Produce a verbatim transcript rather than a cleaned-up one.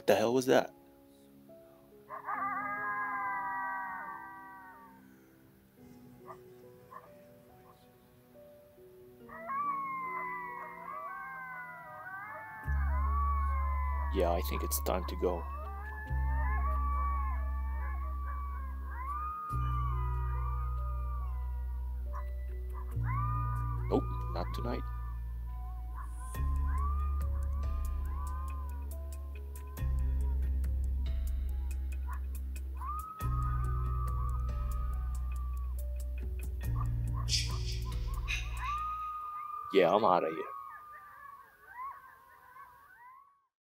What the hell was that? Yeah, I think it's time to go. Nope, not tonight. Yeah, I'm out of here.